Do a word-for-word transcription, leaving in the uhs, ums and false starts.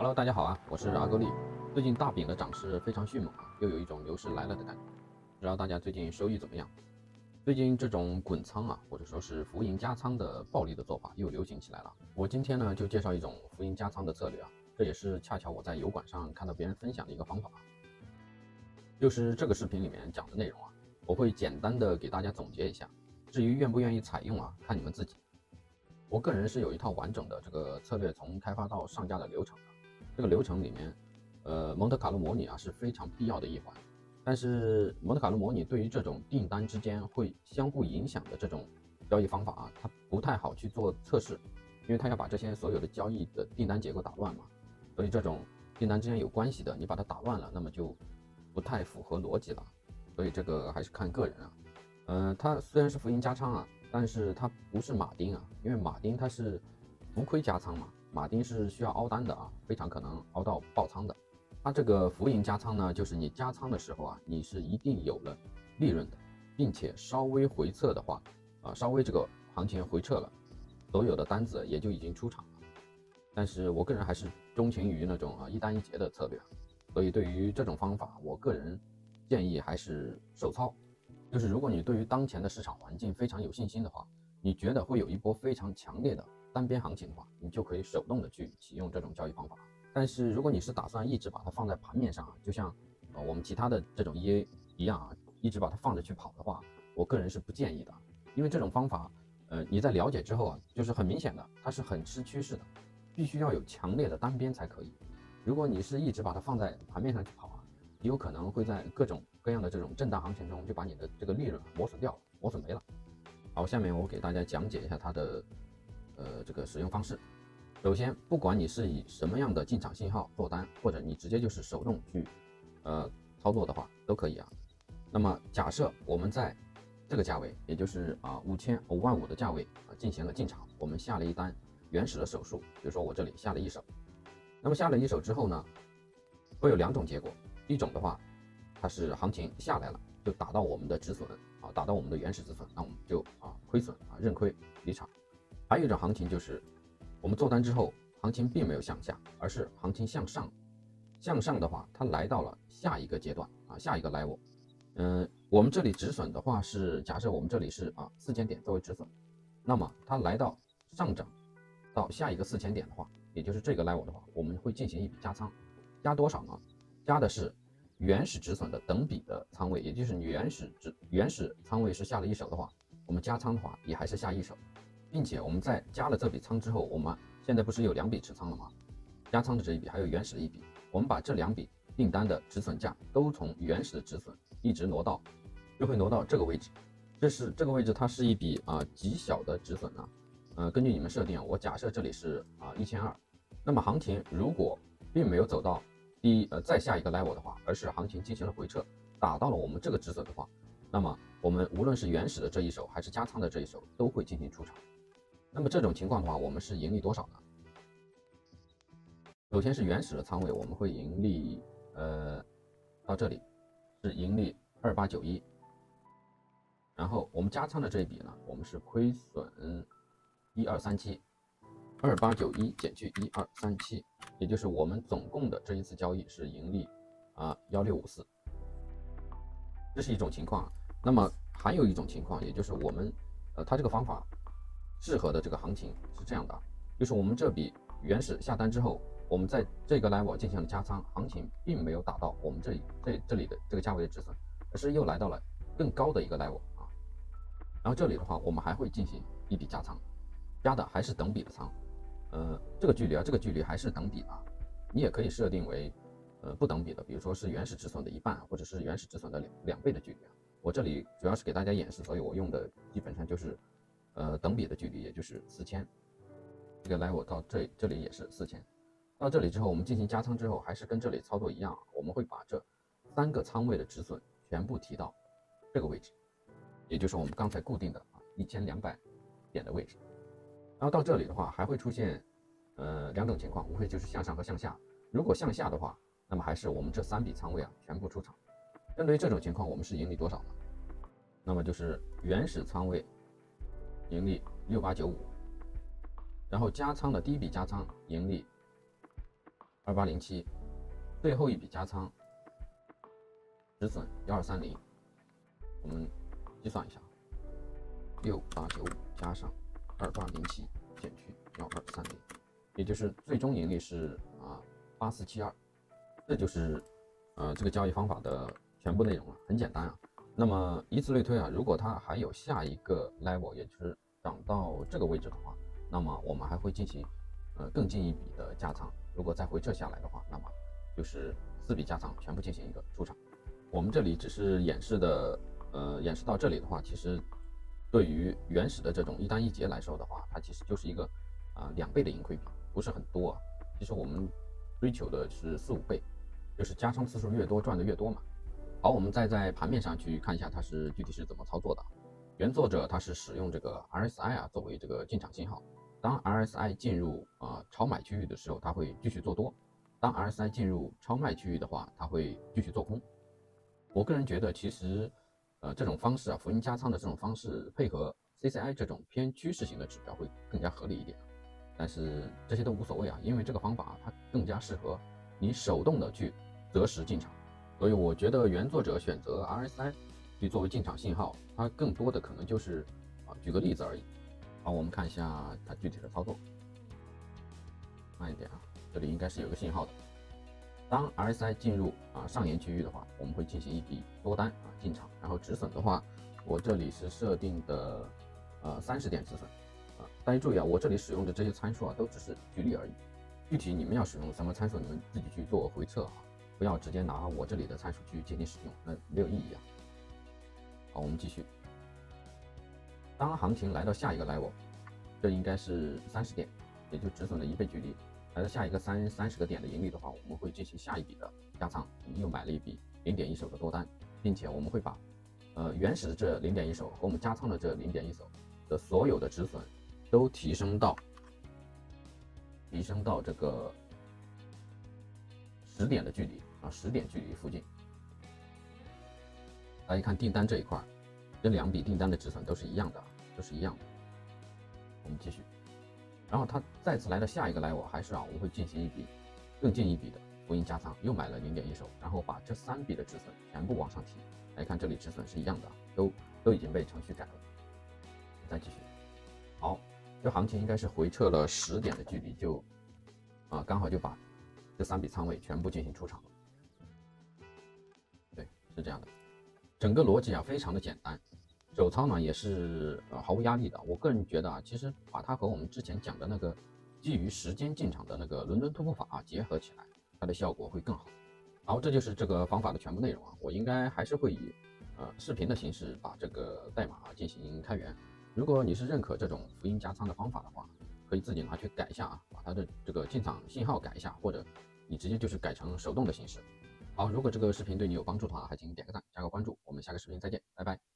Hello， 大家好啊，我是阿格力。最近大饼的涨势非常迅猛啊，又有一种牛市来了的感觉。不知道大家最近收益怎么样？最近这种滚仓啊，或者说是浮盈加仓的暴利的做法又流行起来了。我今天呢就介绍一种浮盈加仓的策略啊，这也是恰巧我在油管上看到别人分享的一个方法。就是这个视频里面讲的内容啊，我会简单的给大家总结一下。至于愿不愿意采用啊，看你们自己。我个人是有一套完整的这个策略从开发到上架的流程的。这个流程里面，呃，蒙特卡洛模拟啊是非常必要的一环。但是蒙特卡洛模拟对于这种订单之间会相互影响的这种交易方法啊，它不太好去做测试，因为它要把这些所有的交易的订单结构打乱嘛。所以这种订单之间有关系的，你把它打乱了，那么就不太符合逻辑了。所以这个还是看个人啊。呃，它虽然是浮盈加仓啊，但是它不是马丁啊，因为马丁它是浮亏加仓嘛。马丁是需要凹单的啊，非常可能凹到爆仓的。它这个浮盈加仓呢，就是你加仓的时候啊，你是一定有了利润的，并且稍微回撤的话，啊，稍微这个行情回撤了，所有的单子也就已经出场了。但是我个人还是钟情于那种啊一单一结的策略，所以对于这种方法，我个人建议还是手操。就是如果你对于当前的市场环境非常有信心的话，你觉得会有一波非常强烈的单边行情的话，你就可以手动的去启用这种交易方法。但是如果你是打算一直把它放在盘面上，就像呃我们其他的这种 E A 一样啊，一直把它放着去跑的话，我个人是不建议的。因为这种方法，呃你在了解之后啊，就是很明显的，它是很吃趋势的，必须要有强烈的单边才可以。如果你是一直把它放在盘面上去跑啊，有可能会在各种各样的这种震荡行情中就把你的这个利润磨损掉了，磨损没了。好，下面我给大家讲解一下它的呃这个使用方式。首先，不管你是以什么样的进场信号做单，或者你直接就是手动去呃操作的话，都可以啊。那么假设我们在这个价位，也就是啊五千五万五的价位啊进行了进场，我们下了一单原始的手数，比如说我这里下了一手。那么下了一手之后呢，会有两种结果，一种的话，它是行情下来了，就打到我们的止损啊，打到我们的原始止损，那我们就啊亏损啊认亏离场。还有一种行情就是我们做单之后，行情并没有向下，而是行情向上。向上的话，它来到了下一个阶段啊，下一个 level。嗯，我们这里止损的话是假设我们这里是啊四千点作为止损，那么它来到上涨到下一个四千点的话，也就是这个 level 的话，我们会进行一笔加仓，加多少呢？加的是原始止损的等比的仓位，也就是你原始止原始仓位是下了一手的话，我们加仓的话也还是下一手，并且我们在加了这笔仓之后，我们现在不是有两笔持仓了吗？加仓的这一笔还有原始的一笔，我们把这两笔订单的止损价都从原始的止损一直挪到，就会挪到这个位置。这是这个位置，它是一笔啊极小的止损呢。呃，根据你们设定，我假设这里是啊一千二，那么行情如果并没有走到第一呃再下一个 level 的话，而是行情进行了回撤，打到了我们这个止损的话，那么我们无论是原始的这一手还是加仓的这一手都会进行出场。那么这种情况的话，我们是盈利多少呢？首先是原始的仓位，我们会盈利呃到这里是盈利二八九一。然后我们加仓的这一笔呢，我们是亏损一二三七，二八九一减去一二三七，也就是我们总共的这一次交易是盈利啊幺六五四，这是一种情况。那么还有一种情况，也就是我们呃它这个方法适合的这个行情是这样的，就是我们这笔原始下单之后，我们在这个 level 进行了加仓，行情并没有打到我们这里这这里的这个价位的止损，而是又来到了更高的一个 level。然后这里的话，我们还会进行一笔加仓，加的还是等比的仓，呃，这个距离啊，这个距离还是等比的，你也可以设定为，呃，不等比的，比如说是原始止损的一半，或者是原始止损的两两倍的距离啊。我这里主要是给大家演示，所以我用的基本上就是，呃，等比的距离，也就是四千，这个 level 到这这里也是四千，到这里之后，我们进行加仓之后，还是跟这里操作一样，我们会把这三个仓位的止损全部提到这个位置。也就是我们刚才固定的啊一千两百点的位置，然后到这里的话还会出现呃两种情况，无非就是向上和向下。如果向下的话，那么还是我们这三笔仓位啊全部出场。针对这种情况，我们是盈利多少呢？那么就是原始仓位盈利六八九五，然后加仓的第一笔加仓盈利二八零七，最后一笔加仓止损一二三零，我们计算一下，六八九五加上二八零七减去一二三零，也就是最终盈利是啊八四七二，这就是呃这个交易方法的全部内容了，很简单啊。那么以此类推啊，如果它还有下一个 level， 也就是涨到这个位置的话，那么我们还会进行呃更进一笔的加仓。如果再回撤下来的话，那么就是四笔加仓全部进行一个出场。我们这里只是演示的，呃，演示到这里的话，其实对于原始的这种一单一节来说的话，它其实就是一个啊、呃、两倍的盈亏比，不是很多啊。其实我们追求的是四五倍，就是加仓次数越多赚的越多嘛。好，我们再在盘面上去看一下它是具体是怎么操作的。原作者他是使用这个 R S I 啊作为这个进场信号，当 R S I 进入啊、呃、超买区域的时候，它会继续做多；当 R S I 进入超卖区域的话，它会继续做空。我个人觉得，其实呃这种方式啊，福音加仓的这种方式，配合 C C I 这种偏趋势型的指标会更加合理一点。但是这些都无所谓啊，因为这个方法它更加适合你手动的去择时进场。所以我觉得原作者选择 R S I 去作为进场信号，它更多的可能就是啊，举个例子而已。好，我们看一下它具体的操作。慢一点啊，这里应该是有个信号的。当 R S I 进入啊上沿区域的话，我们会进行一笔多单啊进场，然后止损的话，我这里是设定的呃三十点止损啊。大家注意啊，我这里使用的这些参数啊，都只是举例而已。具体你们要使用什么参数，你们自己去做回测啊。不要直接拿我这里的参数去进行使用，那没有意义啊。好，我们继续。当行情来到下一个 level， 这应该是三十点，也就止损的一倍距离。来到下一个三三十个点的盈利的话，我们会进行下一笔的加仓。我们又买了一笔零点一手的多单，并且我们会把呃原始的这零点一手和我们加仓的这零点一手的所有的止损都提升到提升到这个十点的距离啊，十点距离附近。大家看订单这一块，这两笔订单的止损都是一样的，都是一样的。我们继续，然后它再次来到下一个 level， 还是啊，我们会进行一笔更进一笔的福音加仓，又买了零点一手，然后把这三笔的止损全部往上提。来看这里止损是一样的，都都已经被程序改了。再继续，好，这行情应该是回撤了十点的距离，就啊刚好就把这三笔仓位全部进行出场了。对，是这样的。整个逻辑啊非常的简单，手操呢也是呃毫无压力的。我个人觉得啊，其实把它和我们之前讲的那个基于时间进场的那个伦敦突破法啊结合起来，它的效果会更好。然后这就是这个方法的全部内容啊，我应该还是会以呃视频的形式把这个代码进行开源。如果你是认可这种福音加仓的方法的话，可以自己拿去改一下啊，把它的这个进场信号改一下，或者你直接就是改成手动的形式。好，如果这个视频对你有帮助的话，还请点个赞，加个关注，我们下个视频再见，拜拜。